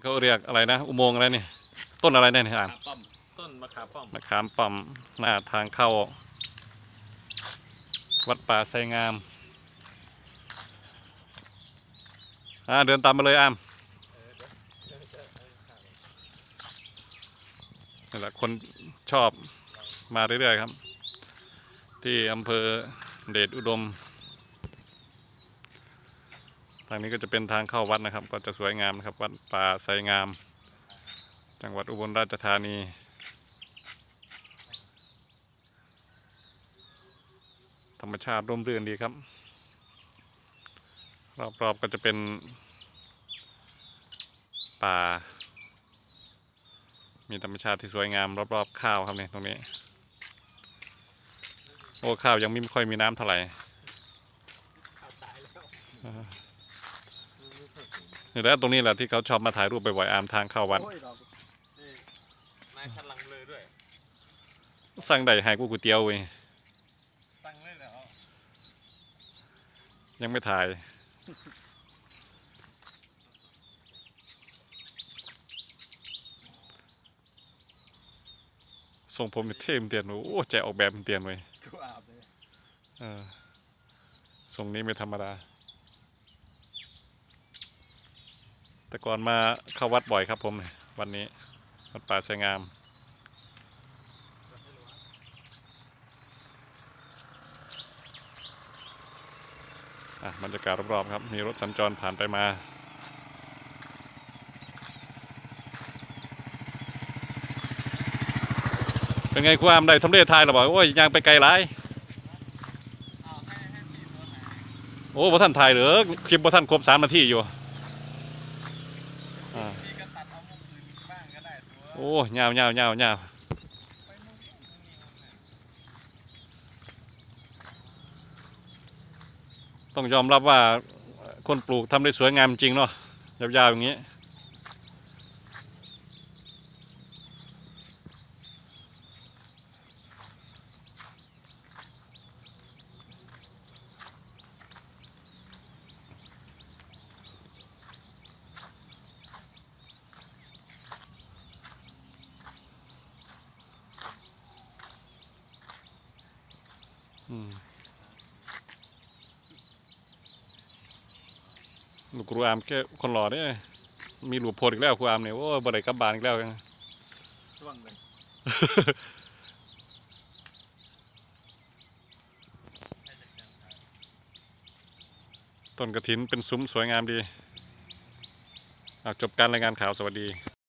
เขาเรียกอะไรนะอุโมงค์อะไรนี่ต้นอะไรเนี่ยอ่านต้นมะขามป้อมมะขามป้อมหน้าทางเข้าวัดป่าไทรงามเดินตามมาเลยนี่แหละคนชอบมาเรื่อยๆครับที่อำเภอเดชอุดมทางนี้ก็จะเป็นทางเข้าวัดนะครับก็จะสวยงามนะครับวัดป่าไทรงามจังหวัดอุบลราชธานีธรรมชาติร่มรื่นดีครับรอบๆก็จะเป็นป่ามีธรรมชาติที่สวยงามรอบๆข้าวครับเนี่ยตรงนี้โอ้ข้าวยังไม่ค่อยมีน้ำเท่าไหร่นี่แหละตรงนี้แหละที่เขาชอบมาถ่ายรูปบ่อยๆทางเข้าวัดนายชันลังเลยด้วยสั่งได้หายก๋วยเตี๋ยวเว้ยสั่งเลยเหรอยังไม่ถ่ายส่งผมเท่มเตียนโอ้ใจออกแบบเตียนเว้ยทรงนี้ไม่ธรรมดาแต่ก่อนมาเข้าวัดบ่อยครับผมวันนี้วัดป่าไทรงามบรรยากาศรอบๆครับมีรถสัญจรผ่านไปมาเป็นไงความได้ทำเลทายหรอบอกโอ้ยยังไปไกลหลายโอ้บ่ท่านถ่ายเหรอคลิปบ่ท่านครบ3 นาทีอยู่โอ้ยาวต้องยอมรับว่าคนปลูกทำได้สวยงามจริงเนาะยาวๆอย่างนี้ลูกครูอามแค่คนหล่อเนี่ยมีหลุดโพดอีกแล้วครูอามเนี่ยโอ้บ่ได้กลับบ้านอีกแล้วกันช่วงเลยต้นกระถินเป็นซุ้มสวยงามดีจบการรายงานข่าวสวัสดี